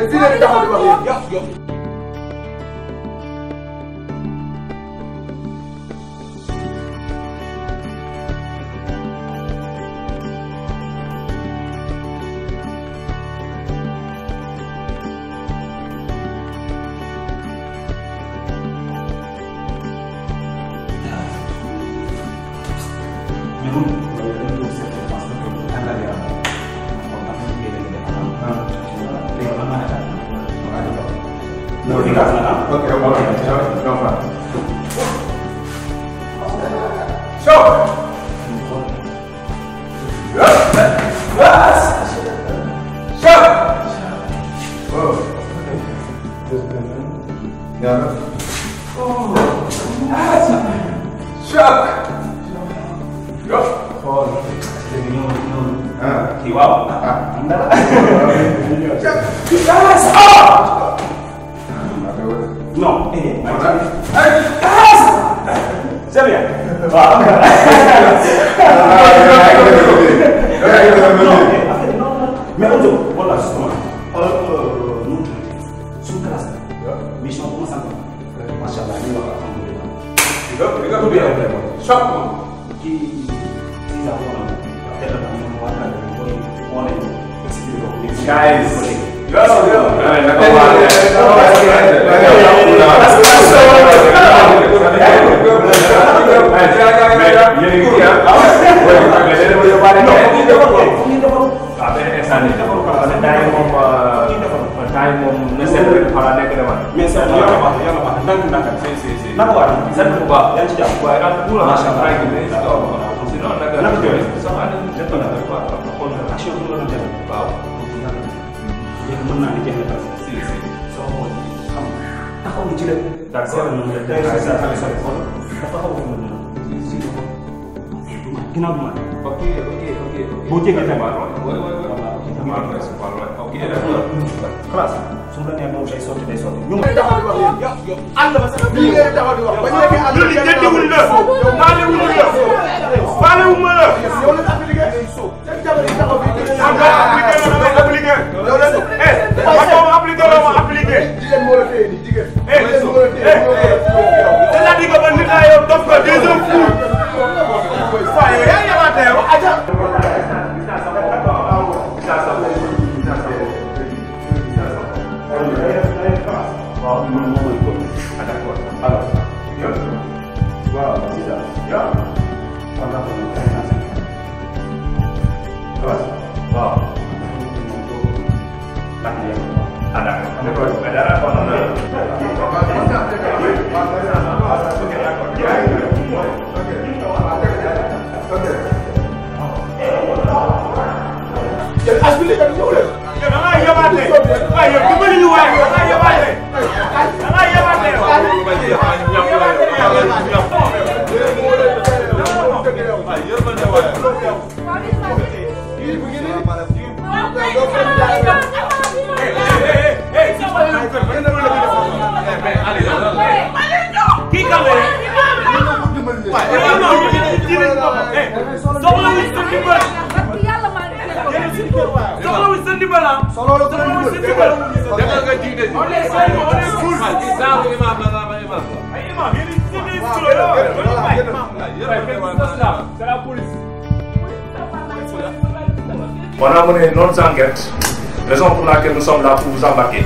On a mené notre enquête, raison pour laquelle nous sommes là pour vous embarquer.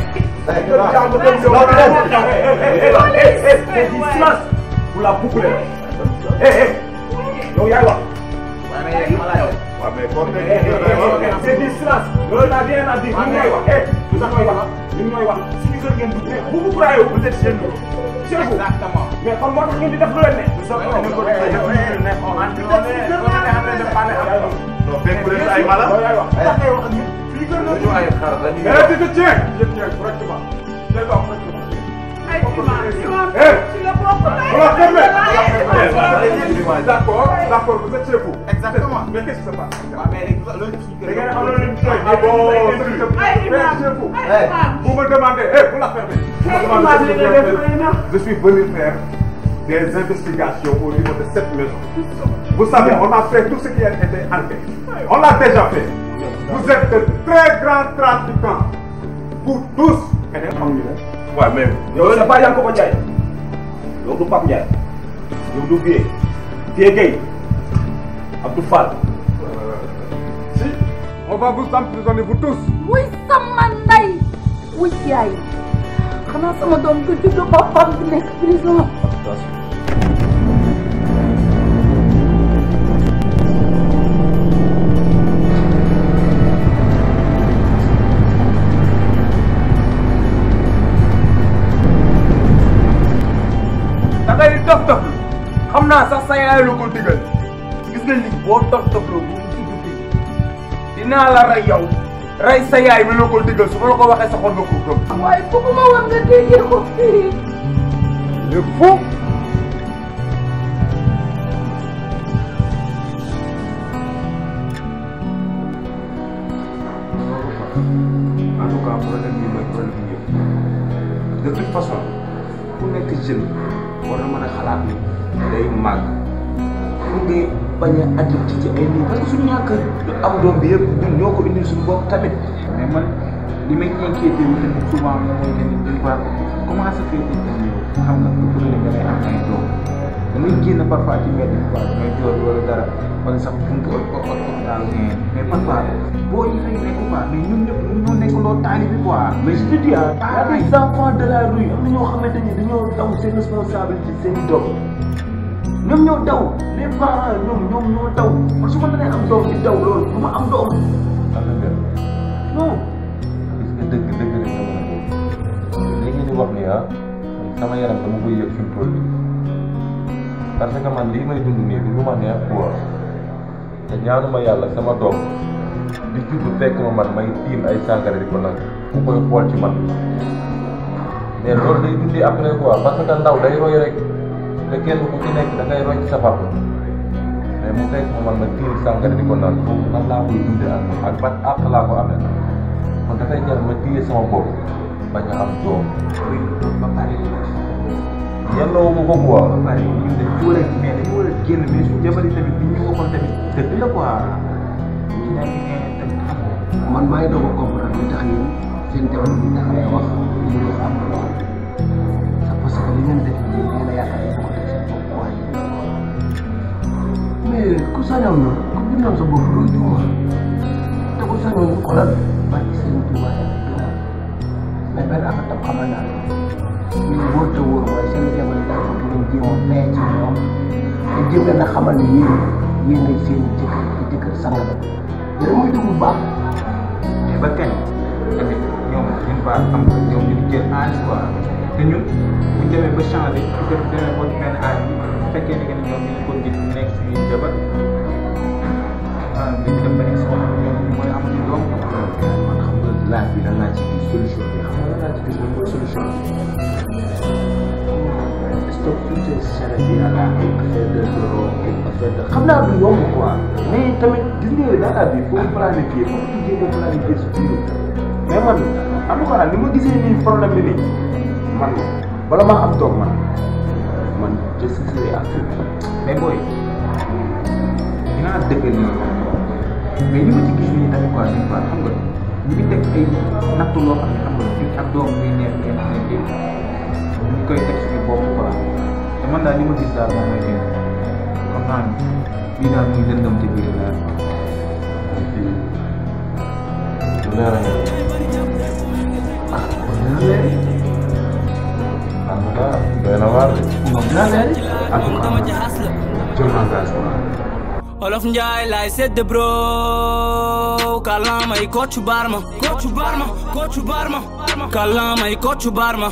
Vous la bouclez. C'est du silence. Loolu n'a rien à dire. Vous vous croyez vous êtes chez nous. Chez vous. Exactement. Mais comme moi, je dis de vous le nous sommes en non, fekk ku leen ay mala. Je tiens correctement. D'accord, vous êtes chez vous. Exactement. Mais qu'est-ce qui se passe? Vous me demandez, vous la fermez. Je suis venu faire des investigations au niveau de cette maison. Vous savez, on a fait tout ce qui a été enquête. On l'a déjà fait. Vous êtes de très grands trafiquants. pour tous. keneen xamuñu la. waaw mais. yow c'est pas Yankoba Ndiaye yow du Pape Ndiaye yow du Vieux Gueye Abdou Fall. Si on va vous emprisonner vous tous. wuy sama ndey wuy yaay xanaa sama doom du juddu boppam di nekk prison. da ngay dof dof xam naa sax sa yaay la ko digal gis nga lii boo dof dof la bu ci dugg dinaa la rey yow rey sa yaay mi la ko digal su ma la ko waxee sa xol nga ko gëm. waaye bëgguma woon nga déggee ko fii. le fou. en tout cas problème bi mooy problème bi yëpp de toute façon ku nekk jeune war na mën a xalaat ni day màgg pour nga bañ a addict ci ay lii parce que suñu ñàkk am doom bi yëpp ñun ñoo ko indil suñu bopp tamit. mais man li may inquiété wu tamit souvent moom mooy que ni dañ ko comment ça fait que xam nga bu fekkee da ngay am ay doom da ngay génn parfois ci mbedd bi quoi damay jooy wala dara wala sax buntu hôpital mais parfois boo ñu fay nekk quoi mais ñun ñëpp ñoo nekk loo taali bi quoi. mais je te dis ah des enfants de la rue am na ñoo xamante ni dañoo daw seen responsabilité seen i doom ñoom ñoo daw les parents ñoom ñoo daw man su ma mënee am doom di daw loolu du ma am doom. non. gis nga dëgg rek dama la li ngeen di wax ni ah sama yaram dama koy yëg fi mu toll nii parce que man lii may dund nii du lu ma neex quoi te ñaanuma yàlla sama doom di juddu fekk ma man may tiim ay sàngara di ko nag ku koy xool ci man mais loolu day dundi après quoi parce que ndaw day roy rek te kenn ku ci nekk da ngay roy ci sa papa mais mu fekk ma man ma tiim sàngara di ko naan foofu nan laa koy dundee ak ban àq laa ko amee kon dafay jar ma téye sama bopp bañ a am doom ba pare yelloo ma ko quoi. ba pare ñun dañu war a mais dañu war a génn mais suñu jabar yi tamit bi ñu waxoon tamit dëgg la quoi ñu daal di génn tamit xam nga. man maa ngi doog a comprendre li tax yéen seen jabar yi taxawee wax li ñu wax am na lool c'est parce que li ngeen def nii ngeen a yaakaar ne ko teg seen bopp waaye mais ku sañoon na ku bindoon sa bopp doo juuma te ku sañoon ñu xoolal barki seen tuuma yaa ngi juuma mais benn affaire tam xamal naa ñu wóor te wóor mooy seen jabar yi daal di leen jéem a fee ci ñoom te jéem leen a xamal ni yéen ngay seen jëkkër sang la yéen muy dugg bu baax. mais ba kañ tamit ñoom ñun ba am ko ñoom ñu jël âge quoi te ñun bu ñu demee ba changé bu ko demee ba benn âge bi bu fekkee ne ñoom ñu ngi ko gis nekk suñuy jabar dañu dem ba nekk sama ñoom ñu mën a am ci doom man xam nga laaj bi lan laa ci gis solution bi xam nga lan laa ci gis moom mooy solution bi stop toutes ces charrettes yi à la ay affaire de drogue ay affaire de xam naa du yomb quoi mais tamit gis nga dans la vie faut planifier faut que tu jéem a planifier sa biir mais man en tout cas ni ma gisee nii problème bi nii man bala maa am doom man je serai à fond mais booy dinaa dëggal nii mais li ma ci gis nii tamit quoi d'une part xam nga ñu ngi teg ay nattu loo xam ne xam nga ñun ak doom muy neex ngeen nekkee ñu koy teg suñu bopp quoi te man daal li ma gis daal moom mooy que comme naa ni lii daal muy lëndëm ci biir daal. leer na dina leer en tout cas doy na waar de. moom dina leer en tout cas jël engagement. Olof Njaay laay sedd bro kalamay Kocc Barma kalamay Kocc Barma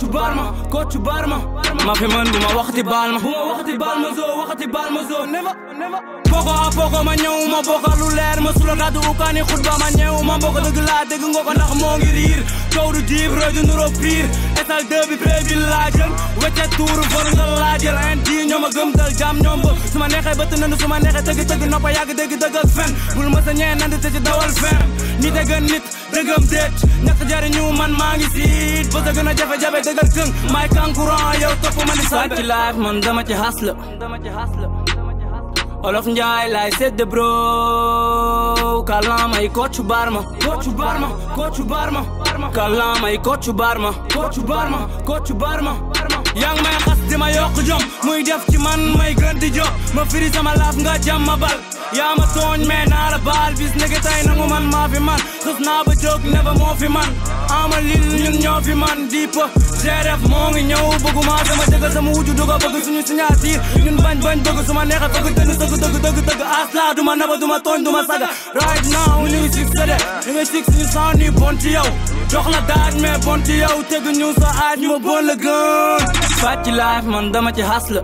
ma fi man bu ma waxati baal ma zo never poko a poko ma ñëw ma bokka lu leer ma sula kaddu ukaani xutba ma ñëw ma mbokk dëgg laa dégg nga ko ndax moo ngi riir kaw du diib roy du nuro piir esal deux bi pré bi laa jël wecce tuuru for nga laa jël indi ñoom a gëm dal jam ñoom ba su ma neexee bëtt nandu su ma neexee tëgg noppa yàgg dëgg dëgg ak fen bul ma sa ñee nand te ci dawal fen nit a gën nit dëggam déet ñàkk jariñu man maa ngi siit ba sa gën a jafe-jafe dëggal këng maay kankurang yow topp ma di sàcc life man dama ci hasla Olof Njaay lay sedde bro kalamay Kocc Barma Kocc Barma Kocc Barma kalamay Kocc Barma Kocc Barma Kocc Barma yang may xas di ma yokk jom muy def ci man may gën di jom ma firi sama laaf nga jam ma bal yaa ma tooñ mais naa la baal bis nege tay nangu man maa fi man xës naa ba jóg never moo fi man ama lil ñun ñoo fi man diip GRF moo ngi ñëw bëgguma sama dëgg sama wujju duga bëgg suñu signature ñun bañ bëgg suma neexa bëgg dëgg asla duma naba duma tooñ duma saga right now ñu ngi succédé ñu ngi six ñu san ni bon ci yow jox la daaj mais bon ci yow tegu ñu sa aaj ma bon la gën fàcc life man dama ci hasla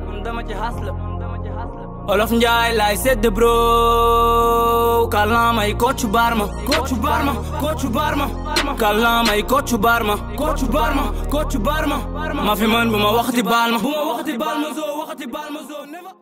Olof Njaay lay sedde bro kalamay Kocc Barma Kocc Barma Kocc Barma kalamay Kocc Barma Kocc Barma Kocc Barma ma fi man bu ma waxati baal ma zo waxati baal ma zo never